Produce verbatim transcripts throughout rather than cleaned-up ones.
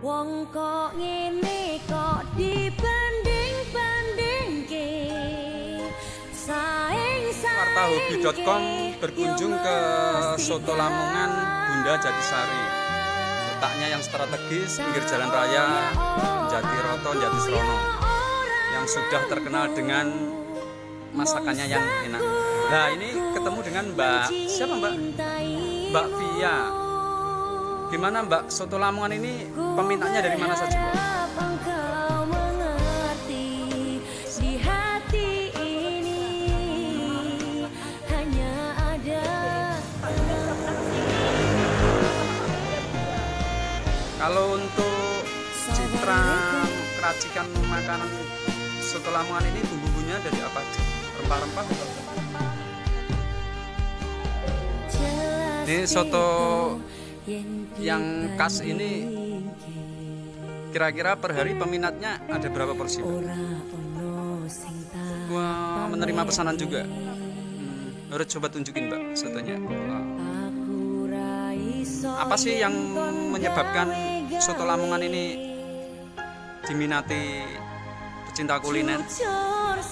Wong kok ngene kok dibanding-bandingke. Warta hobi titik com berkunjung ke Soto Lamongan Bunda Jatisari. Letaknya yang strategis pinggir jalan raya Jatiroto Jatisrono, yang sudah terkenal dengan masakannya yang enak. Nah, ini ketemu dengan Mbak siapa Mbak? Mbak Via. Gimana Mbak, Soto Lamongan ini peminatnya dari mana saja Mbak? Kalau untuk citra keracikan makanan Soto Lamongan ini bumbu-bumbunya dari apa aja? Rempah-rempah? Ini soto yang khas ini kira-kira per hari peminatnya ada berapa porsi? Wah, menerima pesanan juga. Hmm, harus coba tunjukin Mbak sotonya. Wow. Apa sih yang menyebabkan Soto Lamongan ini diminati pecinta kuliner? Kepada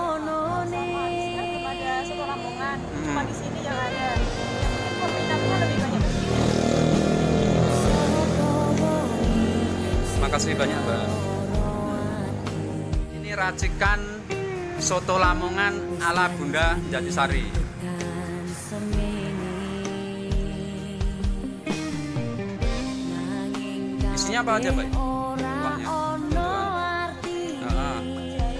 Soto Lamongan, hmm. cuma di sini yang ada. Mungkin peminatnya lebih banyak di sini. Makasih banyak Mbak. Ini racikan Soto Lamongan ala Bunda Jatisari. Isinya apa aja Mbak? Uangnya? Nah.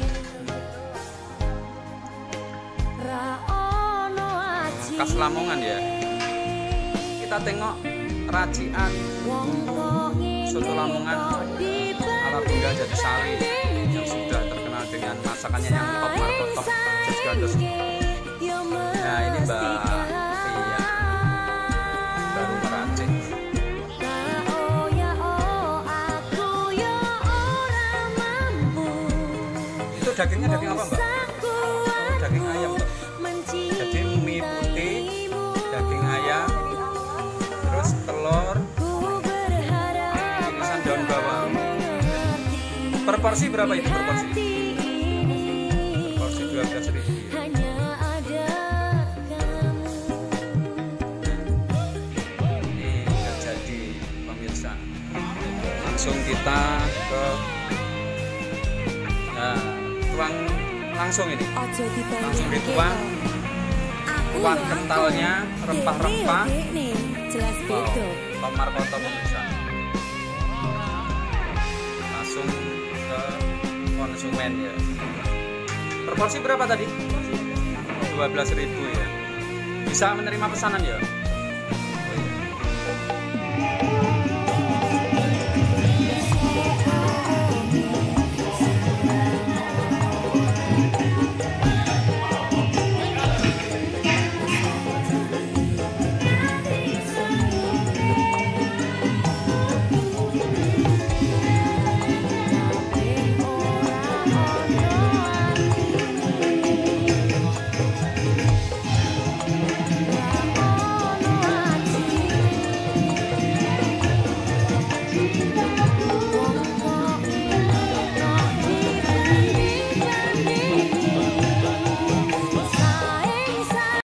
Khas Lamongan ya. Kita tengok racikan Soto Lamongan ala Bunda Jatisari yang sudah terkenal dengan masakannya yang top markot top just gandos. Nah, ini Mbak Via baru meracik. Itu dagingnya daging apa Mbak? Oh, daging ayam Mbak. Jadi mie putih, daging ayam, terus telur, irisan daun bawang. Per porsi berapa itu per porsi? Per porsi dua belas ribu. Ini udah jadi pemirsa. Langsung kita ke nah, tuang langsung ini. Langsung dituang. Tuang kentalnya, rempah-rempah. Wow, top markot pemirsa. Langsung ke konsumen ya. Per porsi berapa tadi? dua belas ribu ya. Bisa menerima pesanan ya?